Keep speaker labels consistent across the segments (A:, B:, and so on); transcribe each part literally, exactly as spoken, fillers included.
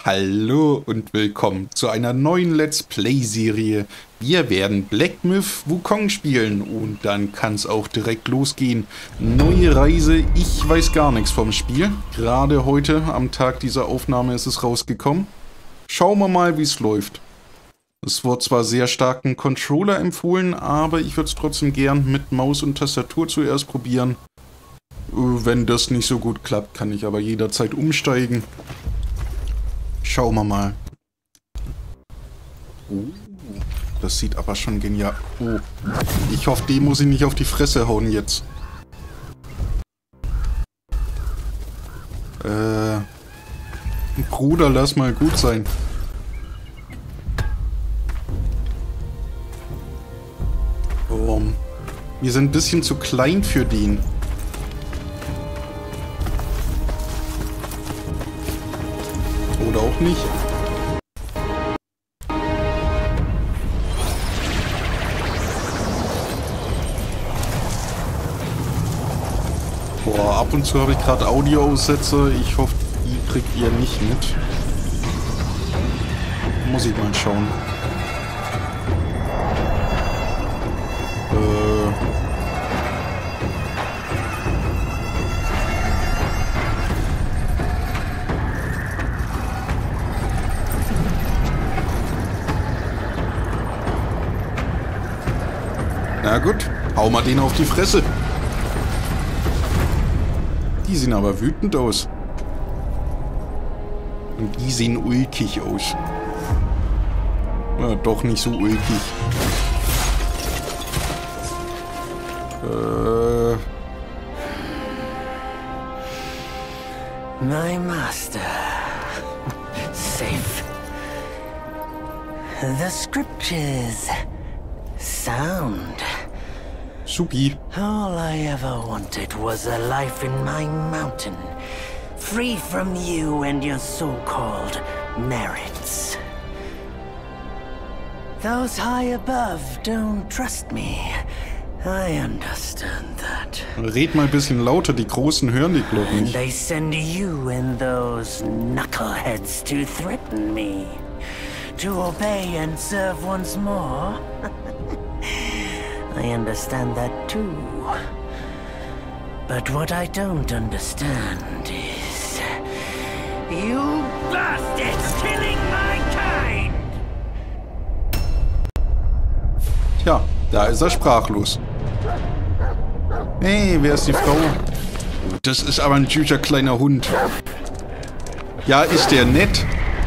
A: Hallo und willkommen zu einer neuen Let's Play-Serie. Wir werden Black Myth Wukong spielen und dann kann es auch direkt losgehen. Neue Reise, ich weiß gar nichts vom Spiel. Gerade heute, am Tag dieser Aufnahme, ist es rausgekommen. Schauen wir mal, wie es läuft. Es wird zwar sehr starken Controller empfohlen, aber ich würde es trotzdem gern mit Maus und Tastatur zuerst probieren. Wenn das nicht so gut klappt, kann ich aber jederzeit umsteigen. Schauen wir mal. Oh, das sieht aber schon genial. Oh, ich hoffe, dem muss ich nicht auf die Fresse hauen jetzt. Äh, Bruder, lass mal gut sein. Oh, wir sind ein bisschen zu klein für den. Oder auch nicht. Boah, ab und zu habe ich gerade Audioaussätze. Ich hoffe, die kriegt ihr nicht mit. Muss ich mal schauen. Äh... Na gut, hau mal den auf die Fresse. Die sehen aber wütend aus. Und die sehen ulkig aus. Na, doch nicht so ulkig. Äh...
B: My master. Safe. The scriptures. Sound.
A: Supi.
B: All I ever wanted was a life in my mountain, free from you and your so-called merits. Those high above don't trust me. I understand that.
A: Red mal ein bisschen lauter, die Großen hören dich, glaub
B: And
A: ich.
B: they send you and those knuckleheads to threaten me, to obey and serve once more. I understand that too. But what I don't understand is... You bastards killing my kind!
A: Tja, da ist er sprachlos. Hey, wer ist die Frau? Das ist aber ein süßer kleiner Hund. Ja, ist der nett?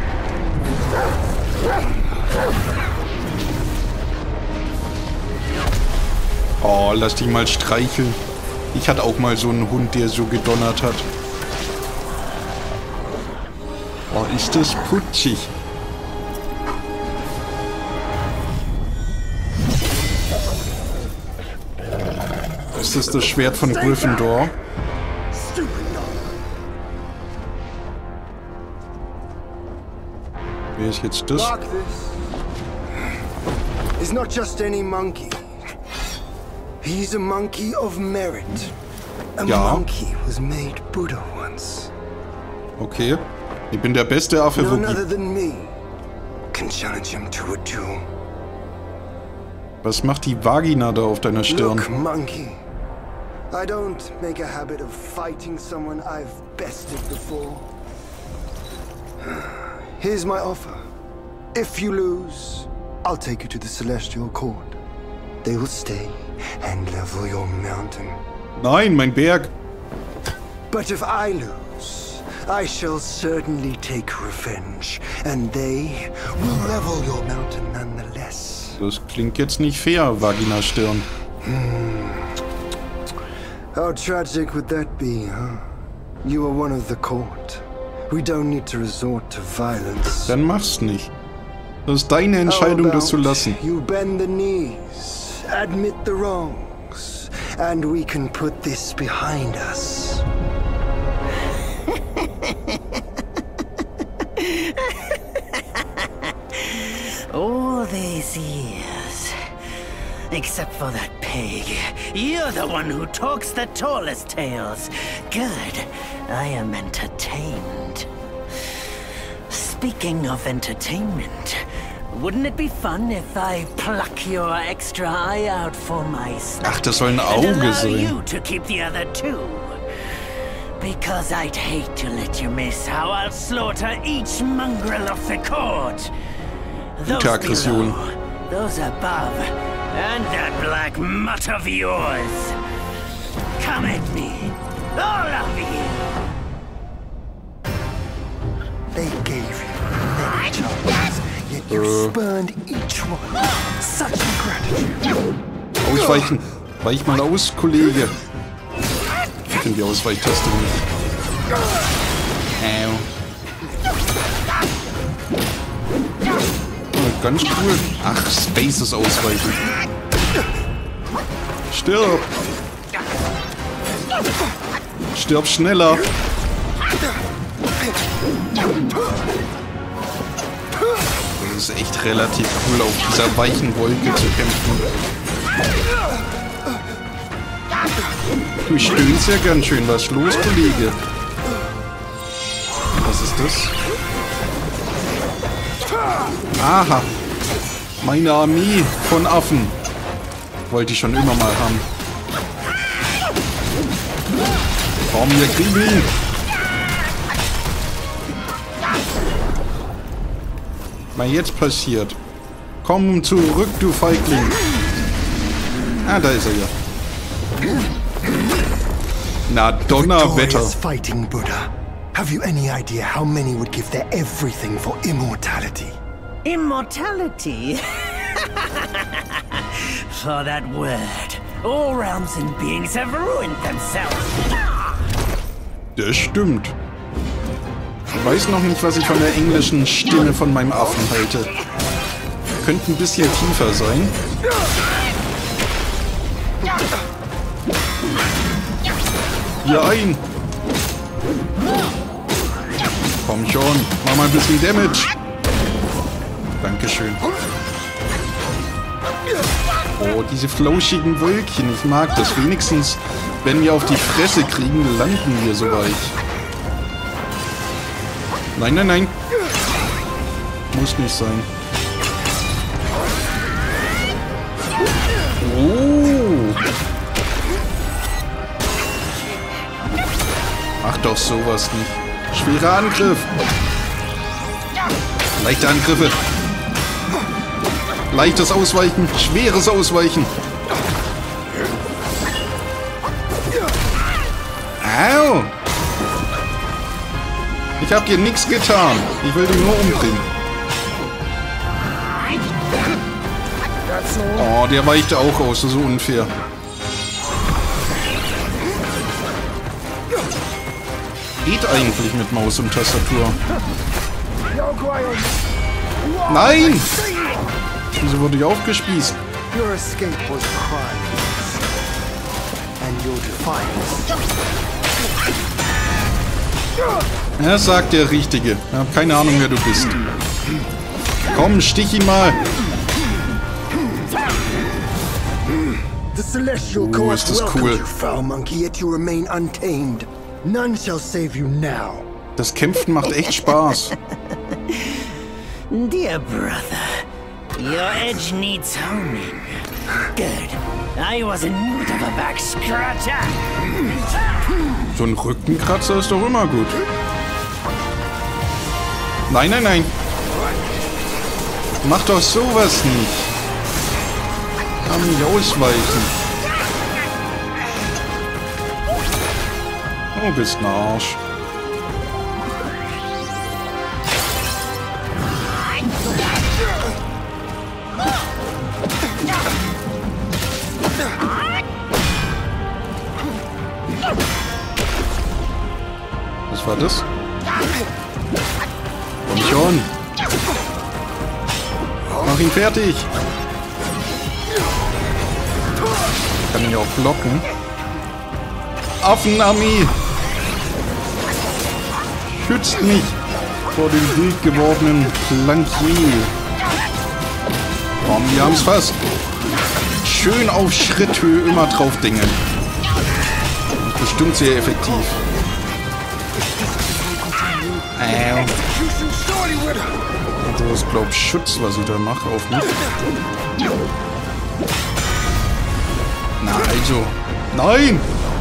A: Oh, lass dich mal streicheln. Ich hatte auch mal so einen Hund, der so gedonnert hat. Oh, ist das putzig. Ist das das Schwert von Gryffindor? Wer ist jetzt das?
C: He's not just any monkey. He's a monkey of merit. A
A: Ja.
C: monkey was made Buddha once.
A: Okay. Ich bin der beste Affe, wo
C: None other
A: gibt.
C: than me can challenge him to a duel.
A: Was macht die Vagina da auf deiner Stirn?
C: Look, monkey. I don't make a habit of fighting someone I've bested before. Here's my offer. If you lose, I'll take you to the Celestial Court. They will stay and level your mountain.
A: Nein, mein Berg.
C: But if I lose, I shall certainly take revenge, and they will level your mountain nonetheless.
A: Das klingt jetzt nicht fair, Vagina-Stirn.
C: How tragic would that be, huh? You are one of the court. We don't need to resort to violence.
A: Dann mach's nicht. Das ist deine
C: How
A: Entscheidung, das zu
C: about
A: lassen.
C: you bend the knees, admit the wrongs, and we can put this behind us.
B: All these years, except for that pig, you're the one who talks the tallest tales. Good, I am entertained. Speaking of entertainment, wouldn't it be fun if I pluck your extra eye out for my snack?
A: Ach, das soll ein
B: and
A: Auge
B: allow
A: sein.
B: you to keep the other two? Because I'd hate to let you miss how I'll slaughter each mongrel of the court. Those
A: Gute Aggression.
B: below, those above, and that black mutt of yours. Come at me, all of you.
C: They gave you many chances, yet you
A: Äh.
C: spurned each one. Such ingratitude.
A: Ausweichen. Weich mal aus, Kollege. Ich finde die Ausweichtaste nicht. Au. Oh, ganz cool. Ach, Spaces ausweichen. Stirb. Stirb schneller. Das ist echt relativ cool, auf dieser weichen Wolke zu kämpfen. Du stöhnst ja ganz schön. Was ist los, Kollege? Was ist das? Aha. Meine Armee von Affen. Wollte ich schon immer mal haben. Komm, wir kriegen ihn. Was jetzt passiert? Komm zurück, du Feigling. Ah, da ist er ja. Na, Donnerwetter.
C: Victorious fighting Buddha. Have you any idea how many would give their everything for immortality?
B: Immortality? For that word, all realms and beings have ruined themselves.
A: Das stimmt. Ich weiß noch nicht, was ich von der englischen Stimme von meinem Affen halte. Könnte ein bisschen tiefer sein. Hier ein. Komm schon, mach mal ein bisschen Damage. Dankeschön. Oh, diese flauschigen Wölkchen, ich mag das. Wenigstens, wenn wir auf die Fresse kriegen, landen wir so weich. Nein, nein, nein. Muss nicht sein. Oh. Mach doch sowas nicht. Schwerer Angriff. Leichte Angriffe. Leichtes Ausweichen. Schweres Ausweichen. Au. Ich hab dir nichts getan. Ich will dich nur umbringen. Oh, der weicht auch aus. Das ist so unfair. Geht eigentlich mit Maus und Tastatur. Nein! Wieso wurde ich aufgespießt?
C: Your escape was crimes. And your defiance.
A: Er sagt der Richtige. Ich habe keine Ahnung, wer du bist. Komm, stich ihn mal.
C: The celestial
A: Oh,
C: court
A: ist das
C: welcomed
A: cool.
C: you, foul monkey, yet you remain untamed. None shall save you now.
A: Das Kämpfen macht echt Spaß.
B: Dear brother, your edge needs honing. Good. I was in need of a back scratcher.
A: So ein Rückenkratzer ist doch immer gut. Nein, nein, nein. Mach doch sowas nicht. Kann nicht ausweichen. Du bist ein Arsch. Was war das? Komm schon. Mach ihn fertig. Kann ihn ja auch blocken. Affenarmee. Schützt mich vor dem wild gewordenen Plantier. Komm, wir haben's fast. Schön auf Schritthöhe immer drauf dingen. Bestimmt sehr effektiv. Au. Also das glaubt Schutz, was ich da mache auf mich. Na also. Nein!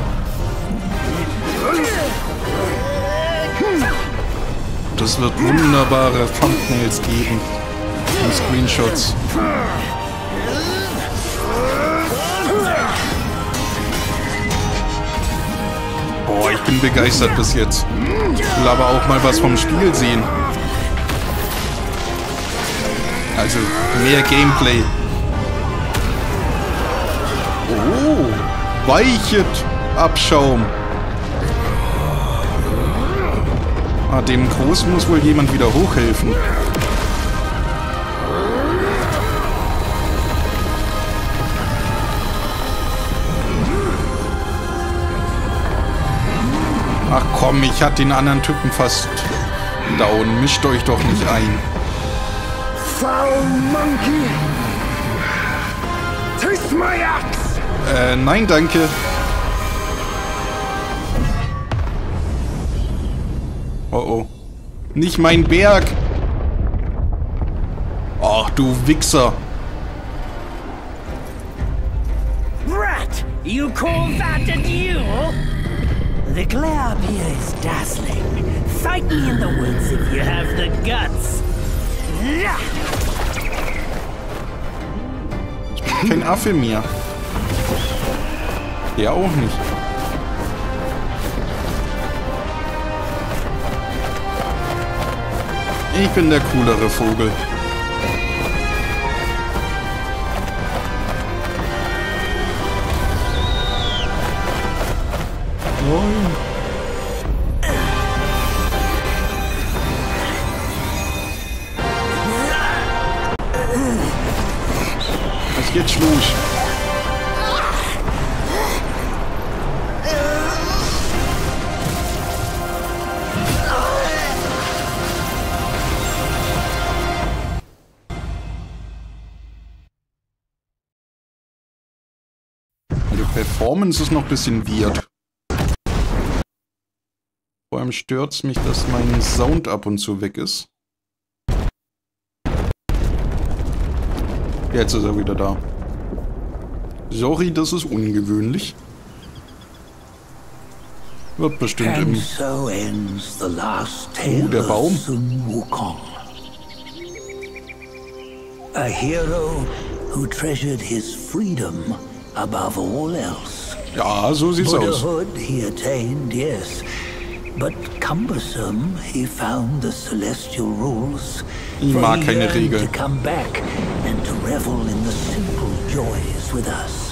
A: Das wird wunderbare Thumbnails geben. Und Screenshots. Boah, ich bin begeistert bis jetzt. Ich will aber auch mal was vom Spiel sehen. Also, mehr Gameplay. Oh, weichet Abschaum. Ah, dem Großen muss wohl jemand wieder hochhelfen. Ach komm, ich hatte den anderen Typen fast down. Mischt euch doch nicht ein.
C: Foul monkey! Taste my axe!
A: Äh, nein, danke. Oh oh. Nicht mein Berg! Ach, du Wichser!
B: Rat! You call that a duel? The glare up here is dazzling. Fight me in the woods if you have the guts.
A: Ich bin kein Affe mehr. Der auch nicht. Ich bin der coolere Vogel. Was geht los? Die Performance ist noch ein bisschen weird. Vor allem stört es mich, dass mein Sound ab und zu weg ist. Jetzt ist er wieder da. Sorry, das ist ungewöhnlich. Wird bestimmt im...
B: So ends the last tale
A: Oh, der Baum.
B: of Sun Wukong. A hero who treasured his freedom above all else.
A: Ja, so sieht's aus.
B: Buddhahood he attained, yes. But cumbersome he found the celestial rules.
A: Ich mag keine Regeln.
B: To come back and to revel in the simple joys with us.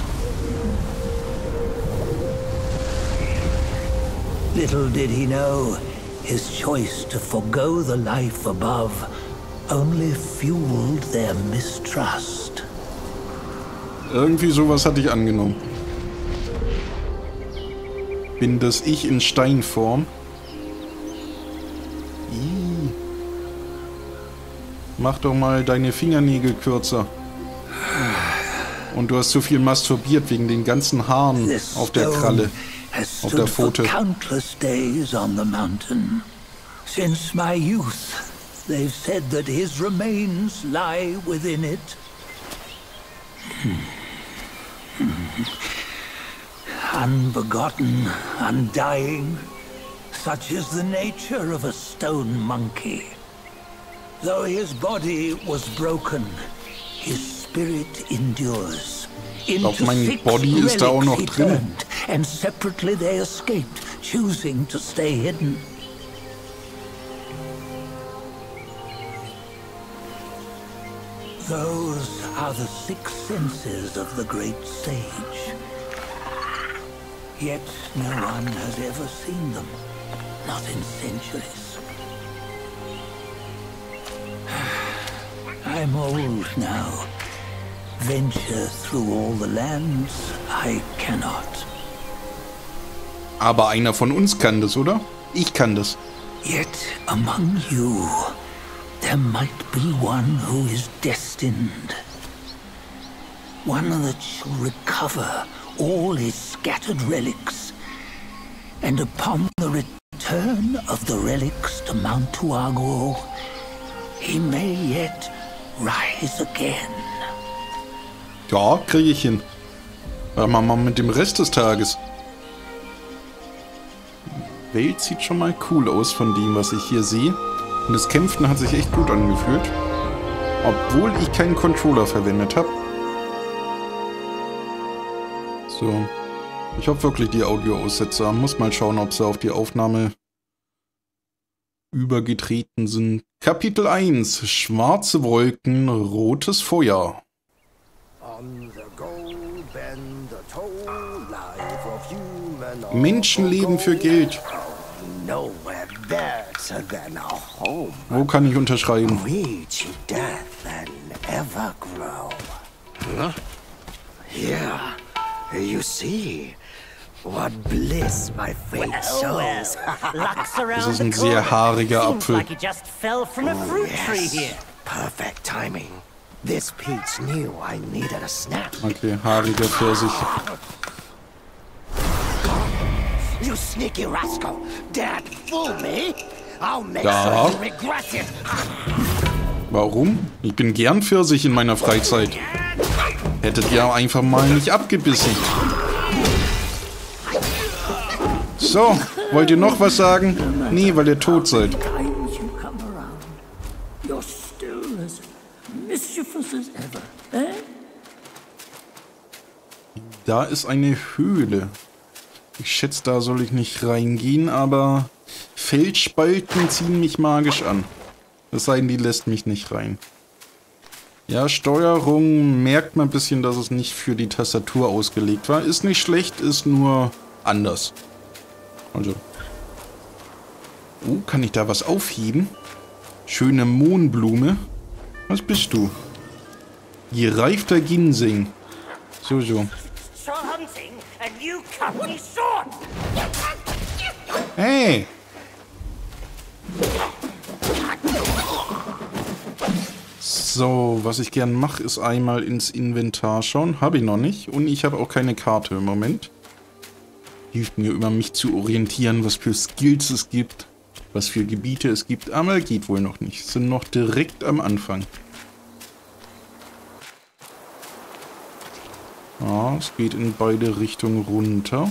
B: Little did he know, his choice to forgo the life above only fueled their mistrust.
A: Irgendwie sowas hatte ich angenommen. Bin das ich in Steinform? Ih. Mach doch mal deine Fingernägel kürzer. Und du hast zu viel masturbiert wegen den ganzen Haaren auf der Kralle, auf der Pfote.
B: Countless days on the mountain. Since my youth, they've said that his remains lie within it. Unbegotten, undying, such is the nature of a stone monkey. Though his body was broken, his spirit endures.
A: Auf mein Body ist da auch noch drin.
B: And separately they escaped, choosing to stay hidden. Those are the six senses of the great sage. Yet no one has ever seen them, not in centuries. I'm old now. Venture through all the lands I cannot.
A: Aber einer von uns kann das, oder? Ich kann das.
B: Yet among you, there might be one who is destined. One that shall recover all his scattered relics. And upon the return of the relics to Mount Tuaguo, he may yet rise again.
A: Ja, kriege ich hin. Aber mal, mal mit dem Rest des Tages. Die Welt sieht schon mal cool aus von dem, was ich hier sehe. Und das Kämpfen hat sich echt gut angefühlt. Obwohl ich keinen Controller verwendet habe. So. Ich hoffe wirklich, die Audioaussetzer. Muss mal schauen, ob sie auf die Aufnahme übergetreten sind. Kapitel eins. Schwarze Wolken, rotes Feuer. Menschenleben für Geld. Wo kann ich unterschreiben?
C: Yeah, you see what bliss my fate shows.
A: Das ist ein sehr haariger Apfel.
D: Like he just fell from a fruit tree here.
C: Perfect timing. This peach knew I needed a snap.
A: Okay, haariger Pfirsich.
C: You sneaky rascal! Dad, fool me! I'll make
A: Ja.
C: sure you regret it!
A: Warum? Ich bin gern Pfirsich in meiner Freizeit. Hättet ihr einfach mal nicht abgebissen. So, wollt ihr noch was sagen? Nee, weil ihr tot seid.
B: Times you come around, you're still as mischievous as ever, eh?
A: Da ist eine Höhle. Ich schätze, da soll ich nicht reingehen, aber Felsspalten ziehen mich magisch an. Es sei denn, die lässt mich nicht rein. Ja, Steuerung merkt man ein bisschen, dass es nicht für die Tastatur ausgelegt war. Ist nicht schlecht, ist nur anders. Also. Oh, kann ich da was aufheben? Schöne Mohnblume. Was bist du? Gereifter Ginseng. So, so.
D: So hunting and you cut me short.
A: Hey! So, was ich gern mache, ist einmal ins Inventar schauen. Habe ich noch nicht. Und ich habe auch keine Karte im Moment. Hilft mir immer, mich zu orientieren, was für Skills es gibt, was für Gebiete es gibt. Aber geht wohl noch nicht. Sind noch direkt am Anfang. Ja, es geht in beide Richtungen runter.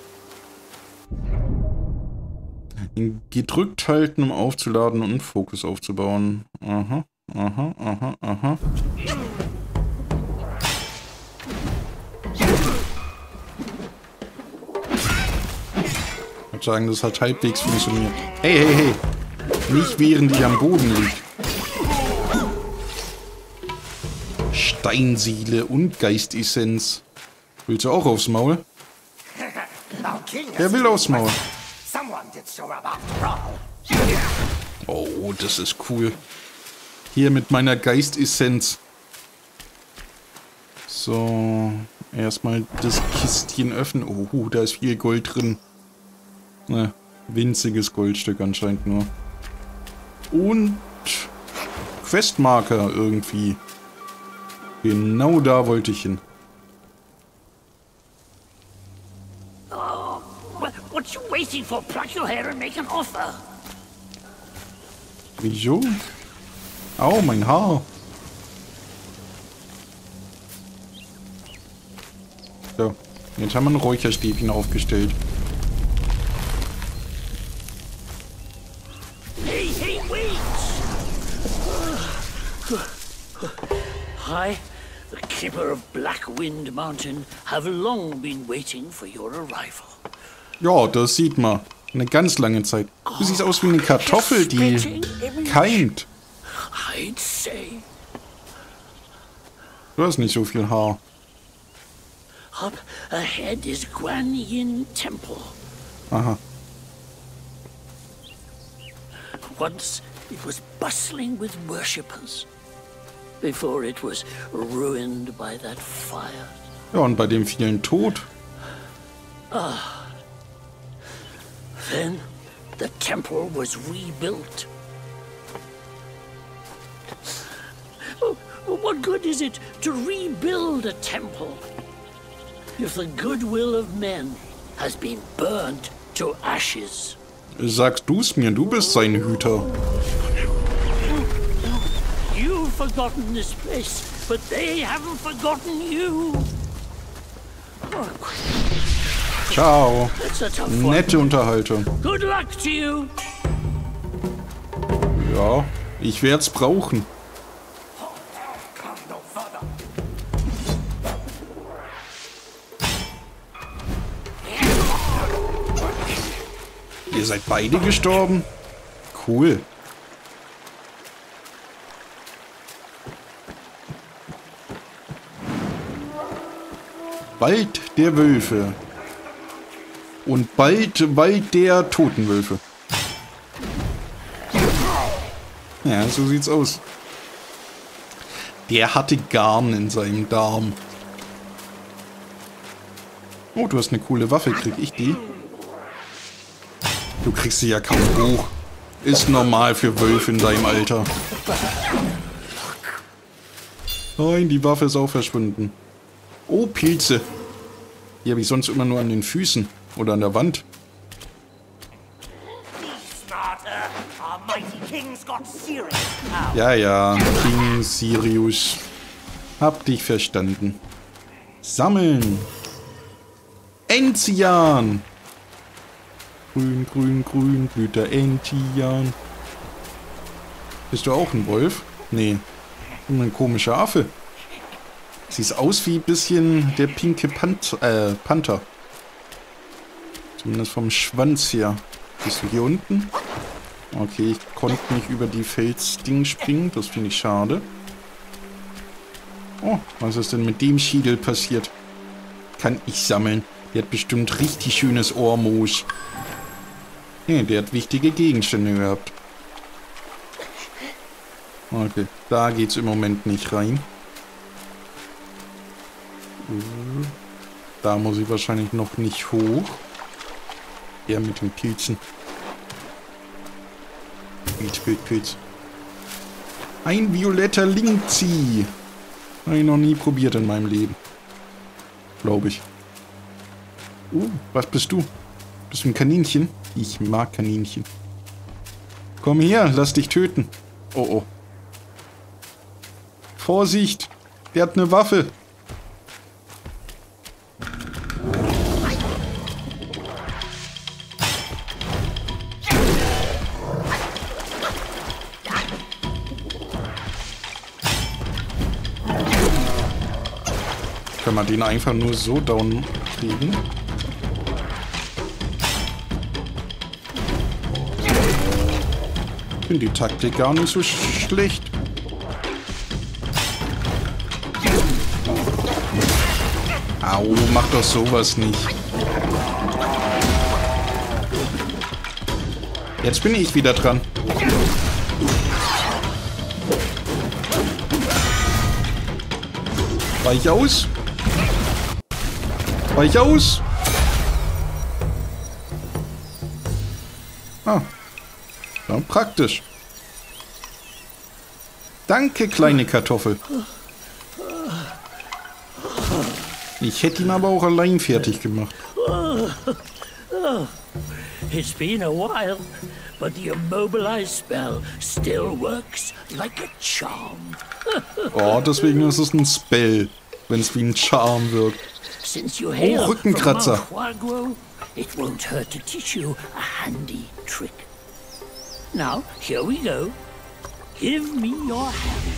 A: Gedrückt halten, um aufzuladen und einen Fokus aufzubauen. Aha, aha, aha, aha. Ich würde sagen, das hat halbwegs funktioniert. Hey, hey, hey! Nicht während ich am Boden liege. Steinseele und Geistessenz. Willst du auch aufs Maul? Wer will aufs Maul? Oh, das ist cool. Hier mit meiner Geistessenz. So, erstmal das Kistchen öffnen. Oh, da ist viel Gold drin. Ne, winziges Goldstück anscheinend nur. Und Questmarker irgendwie. Genau da wollte ich hin.
B: Oh, what you waiting for? Pluck your hair and make an offer.
A: Wieso? Au, mein Haar. So, jetzt haben wir ein Räucherstäbchen aufgestellt.
B: Hey, hey, wait! I, the keeper of Blackwind Mountain, have long been waiting for your arrival.
A: Ja, das sieht man. Eine ganz lange Zeit. Du siehst aus wie eine Kartoffel, die keimt.
B: I'd say.
A: Du hast nicht so viel Haar.
B: Up ahead is Guan Yin Temple.
A: Aha.
B: Once it was bustling with worshippers. Before it was ruined by that fire.
A: Ja, und bei dem vielen Tod.
B: Then the temple was rebuilt. Oh, what good is it to rebuild a temple if the goodwill of men has been burnt to ashes?
A: Sagst du's mir, du bist sein Hüter.
B: forgotten this place, but they haven't forgotten you.
A: Ciao.
B: That's a tough one.
A: Nette Unterhaltung.
B: Good luck to you.
A: Ja, ich werde es brauchen. Ihr seid beide gestorben? Cool. Wald der Wölfe. Und bald Wald der Totenwölfe. Ja, so sieht's aus. Der hatte Garn in seinem Darm. Oh, du hast eine coole Waffe. Krieg ich die? Du kriegst sie ja kaum hoch. Ist normal für Wölfe in deinem Alter. Nein, die Waffe ist auch verschwunden. Oh, Pilze. Die habe ich sonst immer nur an den Füßen. Oder an der Wand. Ja, ja. King Sirius. Hab dich verstanden. Sammeln. Enzian. Grün, grün, grün, blüht der Enzian. Bist du auch ein Wolf? Nee. Ein komischer Affe. Siehst aus wie ein bisschen der pinke Pant äh, Panther. Zumindest vom Schwanz her. Bist du hier unten? Okay, ich konnte nicht über die Felsding springen. Das finde ich schade. Oh, was ist denn mit dem Schiedel passiert? Kann ich sammeln. Der hat bestimmt richtig schönes Ohrmoos. Nee, der hat wichtige Gegenstände gehabt. Okay, da geht's im Moment nicht rein. Da muss ich wahrscheinlich noch nicht hoch. Ja, mit den Pilzen. Pilz, Pilz, Pilz. Ein violetter Linkzi. Habe ich noch nie probiert in meinem Leben. Glaube ich. Uh, was bist du? Bist du ein Kaninchen? Ich mag Kaninchen. Komm her, lass dich töten. Oh, oh. Vorsicht! Der hat eine Waffe. Kann man den einfach nur so down kriegen? Ich finde die Taktik gar nicht so sch schlecht. Au, mach doch sowas nicht. Jetzt bin ich wieder dran. Weich aus. Weich aus. Ah. Ja, praktisch. Danke, kleine Kartoffel. Ich hätte ihn aber auch allein fertig gemacht.
B: It's been a while, but the immobilize spell still works like a charm.
A: Oh, deswegen ist es ein Spell, wenn es wie ein Charm wirkt.
B: Since you hail
A: Oh, Rückenkratzer.
B: from Mount Huaguo, it won't hurt to teach you a handy trick. Now, here we go. Give me your hand.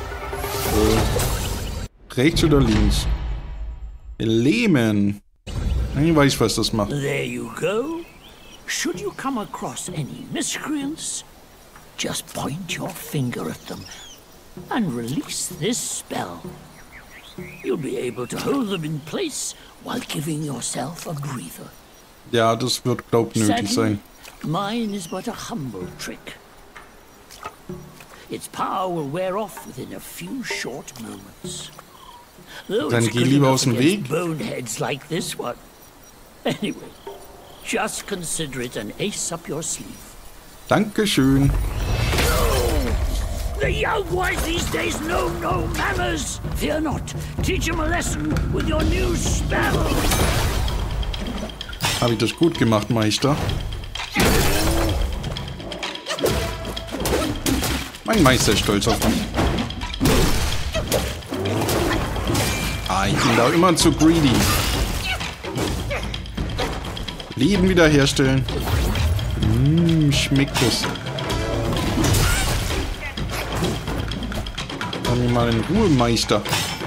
A: Rechts oder links? Lähmen. Ich weiß, was das macht.
B: There you go. Should you come across any miscreants, just point your finger at them and release this spell. You'll be able to hold them in place while giving yourself a breather.
A: Ja, das wird, glaub, nötig sein.
B: Mine is but a humble trick. Its power will wear off within a few short moments. Though
A: Dann
B: it's
A: geh
B: good
A: lieber
B: enough
A: aus dem
B: against
A: Weg.
B: boneheads like this one. Anyway, just consider it an ace up your sleeve.
A: Dankeschön.
B: The young ones these days know no manners. Fear not. Teach them a lesson with your new spell.
A: Habe ich das gut gemacht, Meister? Mein Meister ist stolz auf mich. Ah, ich bin da immer zu greedy. Leben wiederherstellen. Mmh, schmeckt das. Lass mich mal in Ruhe, Meister.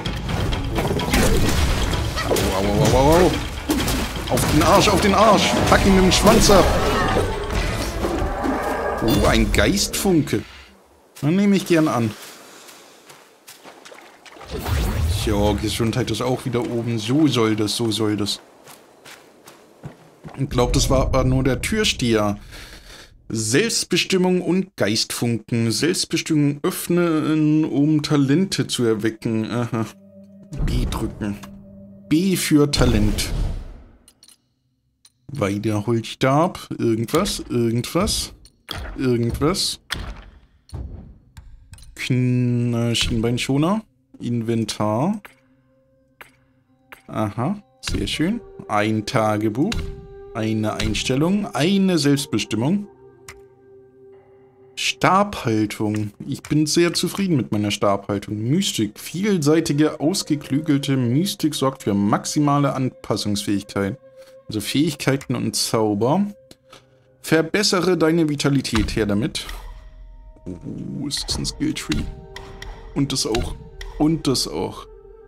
A: Au, au, au, au, au. Auf den Arsch, auf den Arsch. Pack ihn mit dem Schwanz ab. Oh, ein Geistfunke. Dann nehme ich gern an. Ja, Gesundheit ist auch wieder oben. So soll das, so soll das. Ich glaube, das war aber nur der Türsteher. Selbstbestimmung und Geistfunken. Selbstbestimmung öffnen, um Talente zu erwecken. Aha. B drücken. B für Talent. Weiter Holzstab. Irgendwas, irgendwas, irgendwas. Kn Schienbeinschoner. Inventar. Aha, sehr schön. Ein Tagebuch. Eine Einstellung. Eine Selbstbestimmung. Stabhaltung. Ich bin sehr zufrieden mit meiner Stabhaltung. Mystik. Vielseitige, ausgeklügelte Mystik sorgt für maximale Anpassungsfähigkeit. Also Fähigkeiten und Zauber. Verbessere deine Vitalität. Her damit. Oh, ist das ein Skilltree? Und das auch. Und das auch.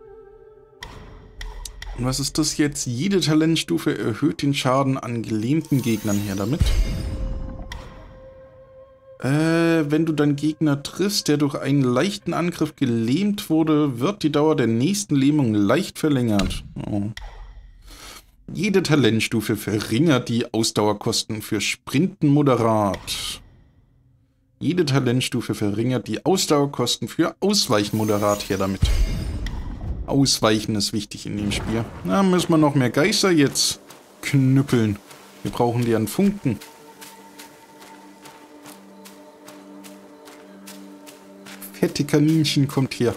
A: Und was ist das jetzt? Jede Talentstufe erhöht den Schaden an gelähmten Gegnern. Her damit. Äh, wenn du deinen Gegner triffst, der durch einen leichten Angriff gelähmt wurde, wird die Dauer der nächsten Lähmung leicht verlängert. Oh. Jede Talentstufe verringert die Ausdauerkosten für Sprinten moderat. Jede Talentstufe verringert die Ausdauerkosten für Ausweichen moderat. Her damit. Ausweichen ist wichtig in dem Spiel. Na, müssen wir noch mehr Geister jetzt knüppeln. Wir brauchen die an Funken. Fette Kaninchen kommt her.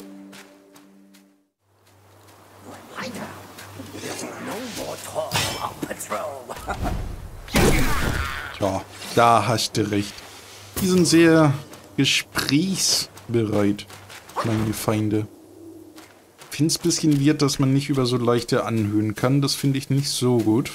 A: Ja, da hast du recht. Die sind sehr gesprächsbereit, meine Feinde. Ich finde es ein bisschen weird, dass man nicht über so leichte anhöhen kann. Das finde ich nicht so gut.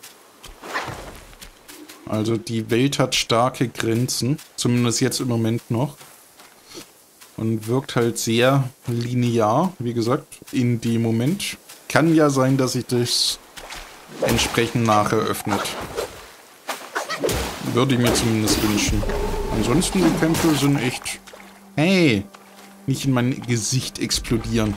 A: Also die Welt hat starke Grenzen. Zumindest jetzt im Moment noch. Und wirkt halt sehr linear, wie gesagt, in dem Moment. Kann ja sein, dass sich das entsprechend nachher öffnet. Würde ich mir zumindest wünschen. Ansonsten die Kämpfe sind echt... Hey! Nicht in mein Gesicht explodieren.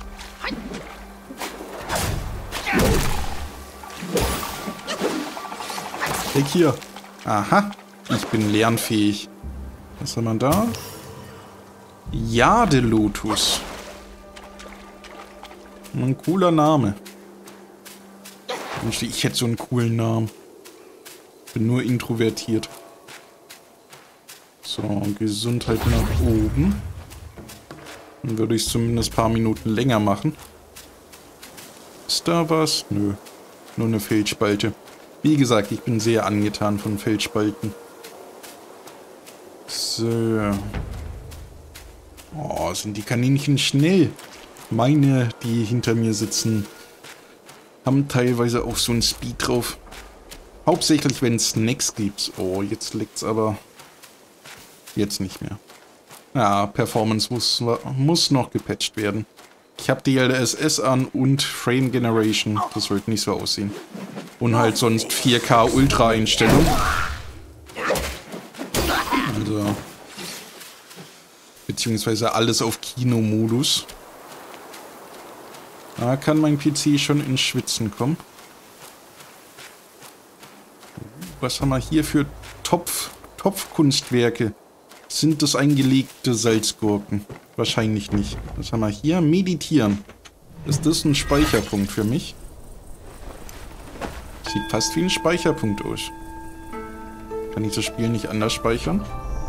A: Weg hier. Aha. Ich bin lernfähig. Was haben wir da? Jadelotus. Ein cooler Name. Ich hätte so einen coolen Namen. Bin nur introvertiert. So, Gesundheit nach oben. Dann würde ich es zumindest ein paar Minuten länger machen. Ist da was? Nö. Nur eine Feldspalte. Wie gesagt, ich bin sehr angetan von Feldspalten. So. Oh, sind die Kaninchen schnell. Meine, die hinter mir sitzen, haben teilweise auch so einen Speed drauf. Hauptsächlich, wenn es Snacks gibt. Oh, jetzt liegt's aber... Jetzt nicht mehr. Ja, Performance muss, muss noch gepatcht werden. Ich habe D L S S an und Frame Generation. Das sollte nicht so aussehen. Und halt sonst vier K Ultra Einstellung. Also... Beziehungsweise alles auf Kinomodus. Da kann mein P C schon ins Schwitzen kommen. Was haben wir hier für Topf, Topfkunstwerke? Sind das eingelegte Salzgurken? Wahrscheinlich nicht. Was haben wir hier? Meditieren. Ist das ein Speicherpunkt für mich? Sieht fast wie ein Speicherpunkt aus. Kann ich das Spiel nicht anders speichern?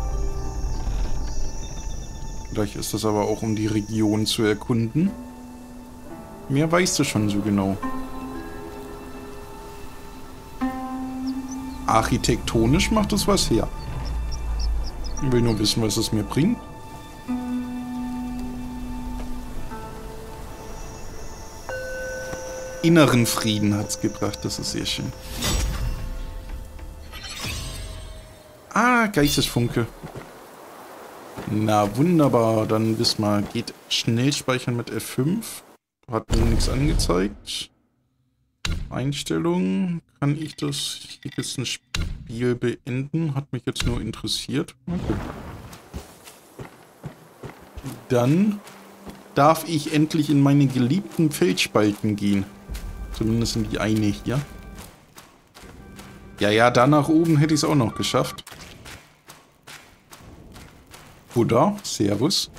A: Vielleicht ist das aber auch, um die Region zu erkunden. Mehr weißt du schon so genau. Architektonisch macht es was her. Ich will nur wissen, was es mir bringt. inneren Frieden hat es gebracht. Das ist sehr schön. Ah, Geistesfunke. Na, wunderbar. Dann wissen wir, geht schnell speichern mit F fünf. Hat mir nichts angezeigt. Einstellungen. Kann ich das jetzt ein Spiel beenden? Hat mich jetzt nur interessiert. Okay. Dann darf ich endlich in meine geliebten Feldspalten gehen. Zumindest in die eine hier. Ja, ja, da nach oben hätte ich es auch noch geschafft. Buddha, Servus.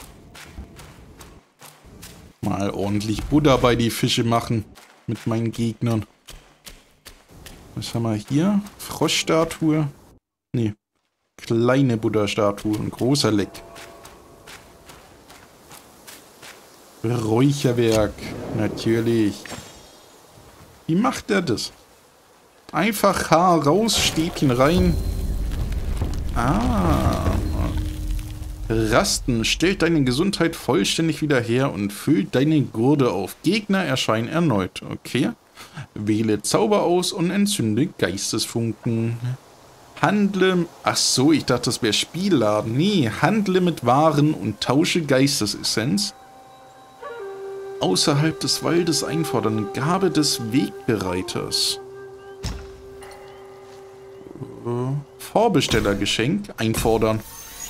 A: Mal ordentlich Buddha bei die Fische machen mit meinen Gegnern. Was haben wir hier? Froschstatue. Nee. Kleine Buddha-Statue. Ein großer Leck. Räucherwerk. Natürlich. Wie macht er das? Einfach Haar raus, Stäbchen rein. Ah. Rasten. Stellt deine Gesundheit vollständig wieder her und füllt deine Gurde auf. Gegner erscheinen erneut. Okay. Wähle Zauber aus und entzünde Geistesfunken. Handle... Ach so, ich dachte, das wäre Spielladen. Nee, handle mit Waren und tausche Geistesessenz. Außerhalb des Waldes einfordern. Gabe des Wegbereiters. Äh, Vorbestellergeschenk einfordern.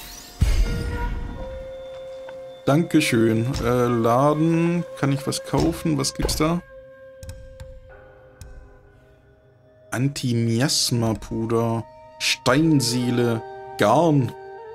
A: Dankeschön. Äh, Laden. Kann ich was kaufen? Was gibt's da? Antimiasma-Puder. Steinseele. Garn.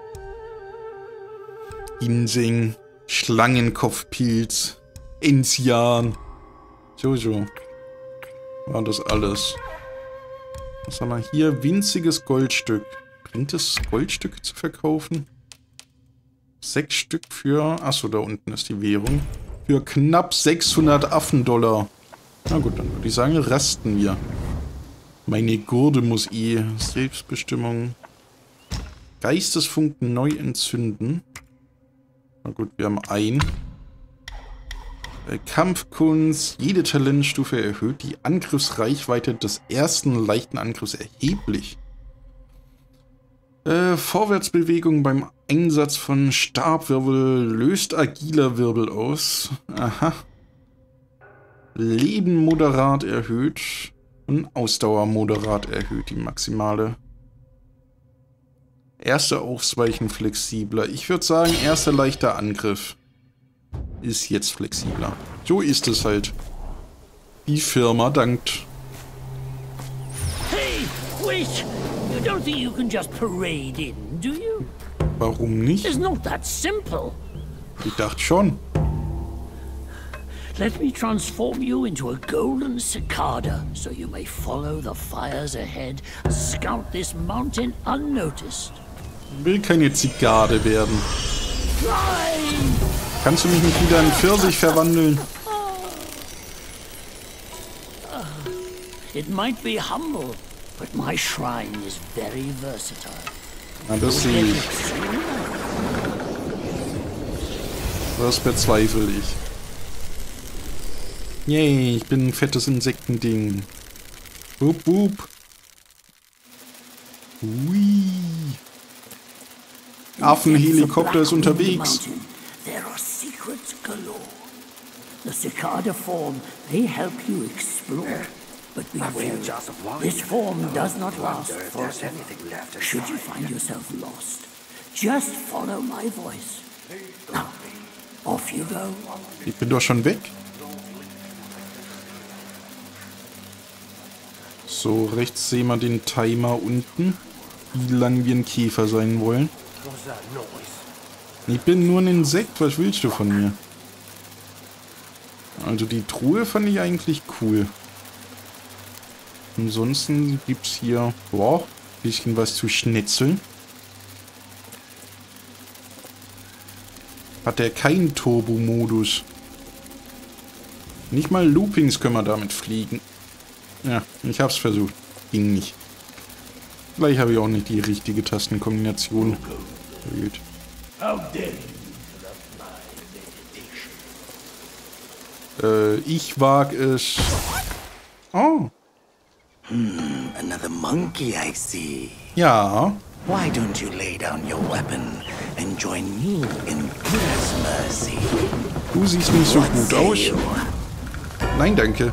A: Ginseng. Schlangenkopfpilz. Enzian. Jojo. War das alles. Was haben wir hier? Winziges Goldstück. Bringt es, Goldstücke zu verkaufen? Sechs Stück für... Achso, da unten ist die Währung. Für knapp sechshundert Affendollar. Na gut, dann würde ich sagen, rasten wir. Meine Gurde muss eh... Selbstbestimmung. Geistesfunken neu entzünden. Na gut, wir haben ein. Kampfkunst. Jede Talentstufe erhöht die Angriffsreichweite des ersten leichten Angriffs erheblich. Äh, Vorwärtsbewegung beim Einsatz von Stabwirbel löst agiler Wirbel aus. Aha. Leben moderat erhöht und Ausdauer moderat erhöht die maximale. Erster Ausweichen flexibler. Ich würde sagen, erster leichter Angriff ist jetzt flexibler. So ist es halt. Die Firma dankt.
B: Hey, wait! You don't think you can just parade in, do you?
A: Warum nicht?
B: It's not that simple.
A: Ich dachte schon.
B: Let me transform you into a golden cicada, so you may follow the fires ahead, scout this mountain unnoticed.
A: Will keine Zikade werden.
B: Fly!
A: Kannst du mich nicht wieder in Pfirsich verwandeln?
B: It might be humble, but my shrine is very versatile.
A: Na, das sehe ich. Das bezweifle ich. Yay, ich bin ein fettes Insektending. Wup, wup. Hui. Affenhelikopter ist unterwegs.
B: There are secrets galore. The cicada form may help you explore. But be wary, this form does not last forever. Should you find yourself lost, just follow my voice. Now, off you go.
A: Ich bin doch schon weg. So, rechts sehen wir den Timer unten. Wie lange wir ein Käfer sein wollen. Ich bin nur ein Insekt, was willst du von mir? Also die Truhe fand ich eigentlich cool. Ansonsten gibt es hier boah, ein bisschen was zu schnitzeln. Hat er keinen Turbo-Modus. Nicht mal Loopings können wir damit fliegen. Ja, ich hab's versucht. Ging nicht. Vielleicht habe ich auch nicht die richtige Tastenkombination gewählt. Äh, ich wag es. Oh.
B: Hmm, another monkey I see.
A: Ja.
B: Why don't you lay down your weapon and join me in God's mercy?
A: Du siehst nicht so
B: What
A: gut
B: say
A: aus.
B: you?
A: Nein, danke.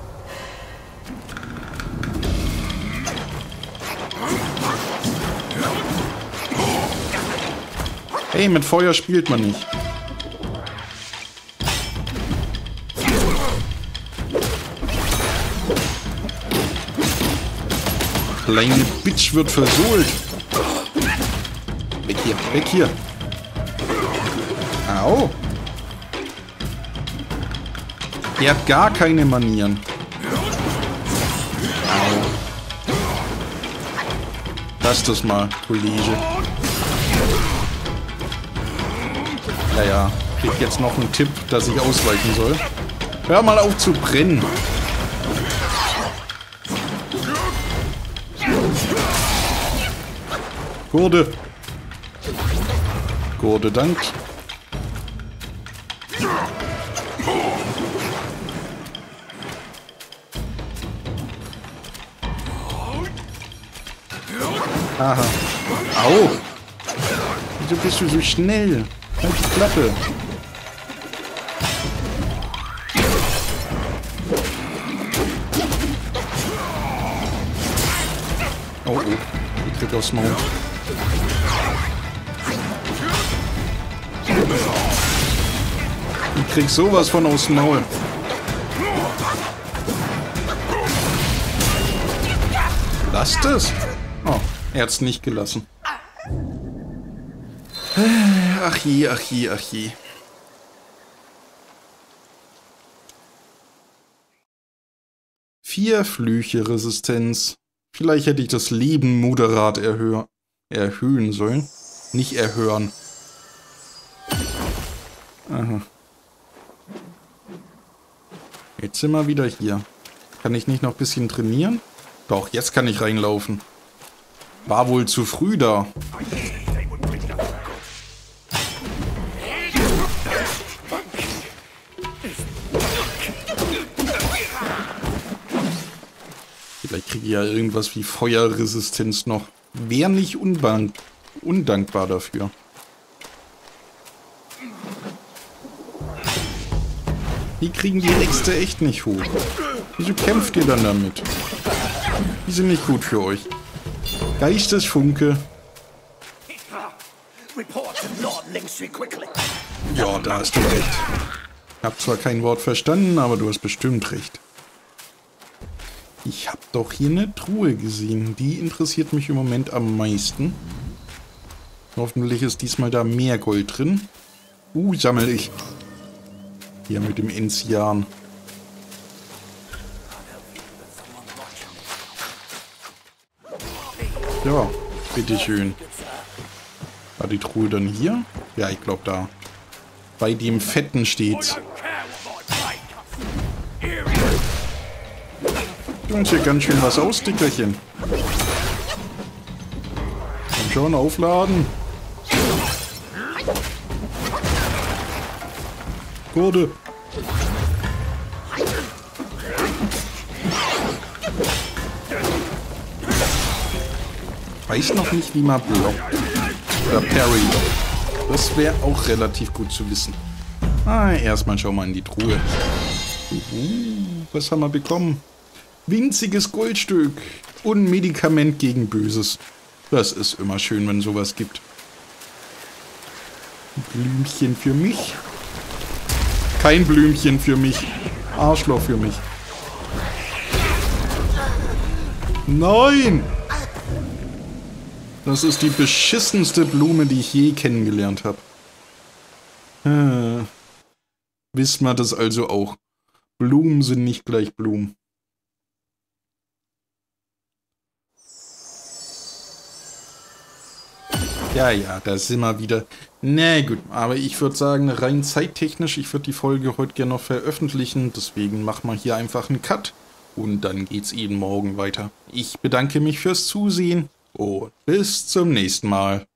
A: Hey, mit Feuer spielt man nicht. Kleine Bitch wird versohlt. Weg hier, weg hier. Au. Der hat gar keine Manieren. Au. Lass das mal, Kollege. Ja, ja. Krieg jetzt noch einen Tipp, dass ich ausweichen soll. Hör mal auf zu brennen. Gurde. Gurde dankt. Aha. Au. Wieso bist du so schnell? Halt die Klappe. Oh, oh. Ich krieg aufs Maul. Ich krieg sowas von aufs Maul. Lasst es. Oh, er hat's nicht gelassen. Ach je, ach je, ach je. Vier Flüche Resistenz. Vielleicht hätte ich das Leben moderat erhö erhöhen sollen. Nicht erhören. Aha. Jetzt sind wir wieder hier. Kann ich nicht noch ein bisschen trainieren? Doch, jetzt kann ich reinlaufen. War wohl zu früh da. Vielleicht kriege ich ja irgendwas wie Feuerresistenz noch. Wäre nicht unbank undankbar dafür. Die kriegen die Äxte echt nicht hoch. Wieso kämpft ihr dann damit? Die sind nicht gut für euch. Geistesfunke. Ja, da hast du recht. Hab zwar kein Wort verstanden, aber du hast bestimmt recht. Ich hab doch hier eine Truhe gesehen. Die interessiert mich im Moment am meisten. Hoffentlich ist diesmal da mehr Gold drin. Uh, sammel ich. Hier mit dem Enzian. Ja, bitteschön. War die Truhe dann hier? Ja, ich glaube da. Bei dem Fetten steht's. Du uns hier ganz schön was aus, Dickerchen. Komm schon, aufladen. Gurde. Weiß noch nicht, wie man blockt. Oder Parry. Das wäre auch relativ gut zu wissen. Ah, erstmal schauen wir in die Truhe. Uh, was haben wir bekommen? Winziges Goldstück und Medikament gegen Böses. Das ist immer schön, wenn sowas gibt. Blümchen für mich. Kein Blümchen für mich. Arschloch für mich. Nein! Das ist die beschissenste Blume, die ich je kennengelernt habe. Äh, wisst man das also auch. Blumen sind nicht gleich Blumen. Ja, ja, da sind wir wieder. Na gut, aber ich würde sagen, rein zeittechnisch, ich würde die Folge heute gerne noch veröffentlichen. Deswegen machen wir hier einfach einen Cut. Und dann geht's eben morgen weiter. Ich bedanke mich fürs Zusehen und bis zum nächsten Mal.